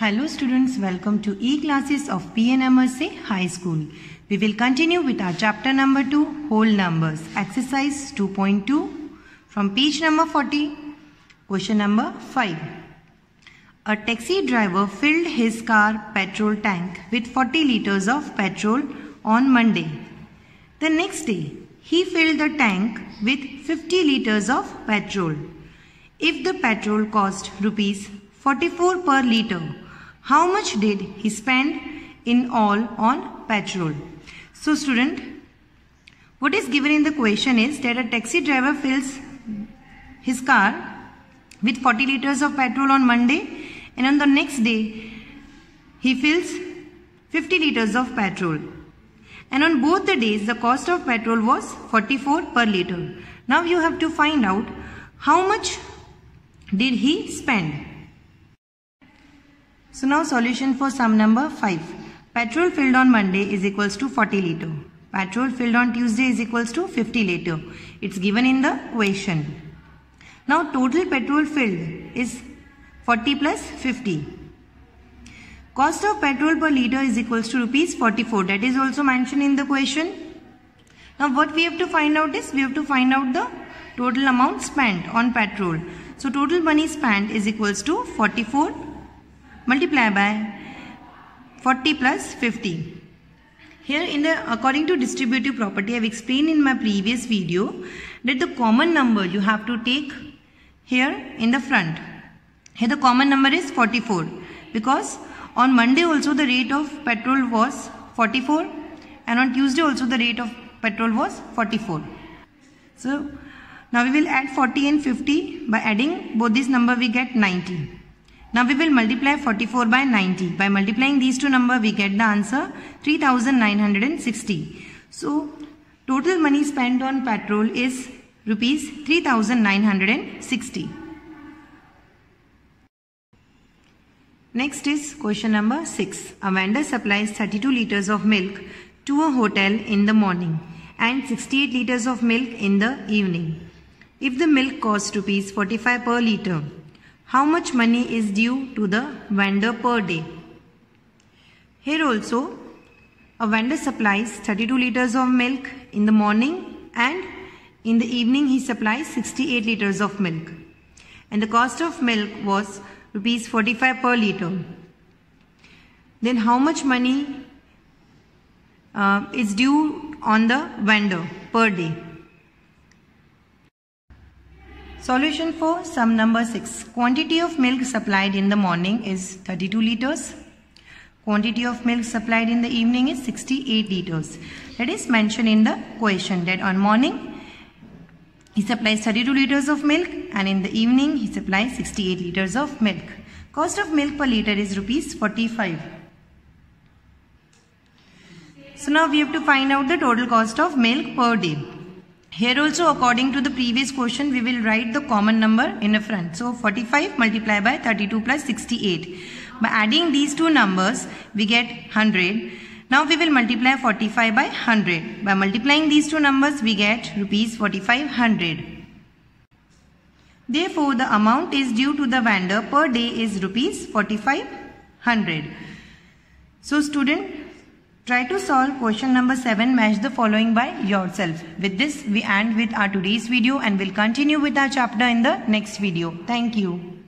Hello students, welcome to e-classes of PNMRC High School. We will continue with our chapter number 2, whole numbers, exercise 2.2 from page number 40, question number 5. A taxi driver filled his car petrol tank with 40 liters of petrol on Monday. The next day, he filled the tank with 50 liters of petrol. If the petrol cost rupees 44 per liter, how much did he spend in all on petrol? So student, what is given in the question is that a taxi driver fills his car with 40 liters of petrol on Monday, and on the next day he fills 50 liters of petrol. And on both the days the cost of petrol was 44 per liter. Now you have to find out how much did he spend. So now solution for sum number 5. Petrol filled on Monday is equals to 40 liter. Petrol filled on Tuesday is equals to 50 liter. It's given in the question. Now total petrol filled is 40 plus 50. Cost of petrol per liter is equals to rupees 44. That is also mentioned in the question. Now what we have to find out is we have to find out the total amount spent on petrol. So total money spent is equals to 44 multiplied by 40 plus 50. Here according to distributive property, I have explained in my previous video that the common number you have to take here in the front. Here the common number is 44 because on Monday also the rate of petrol was 44 and on Tuesday also the rate of petrol was 44. So now we will add 40 and 50. By adding both these numbers we get 90. Now we will multiply 44 by 90. By multiplying these two numbers we get the answer 3960. So total money spent on petrol is rupees 3960. Next is question number 6. A vendor supplies 32 liters of milk to a hotel in the morning and 68 liters of milk in the evening. If the milk costs rupees 45 per liter, how much money is due to the vendor per day? Here also, a vendor supplies 32 liters of milk in the morning and in the evening he supplies 68 liters of milk. And the cost of milk was rupees 45 per liter. Then how much money is due on the vendor per day? Solution for sum number 6. Quantity of milk supplied in the morning is 32 liters. Quantity of milk supplied in the evening is 68 liters. That is mentioned in the question that on morning he supplies 32 liters of milk and in the evening he supplies 68 liters of milk. Cost of milk per liter is rupees 45. So now we have to find out the total cost of milk per day. Here also according to the previous question we will write the common number in the front. So 45 multiplied by 32 plus 68. By adding these two numbers we get 100. Now we will multiply 45 by 100. By multiplying these two numbers we get rupees 4500. Therefore the amount is due to the vendor per day is rupees 4500. So student, try to solve question number 7, match the following by yourself. With this we end with our today's video and will continue with our chapter in the next video. Thank you.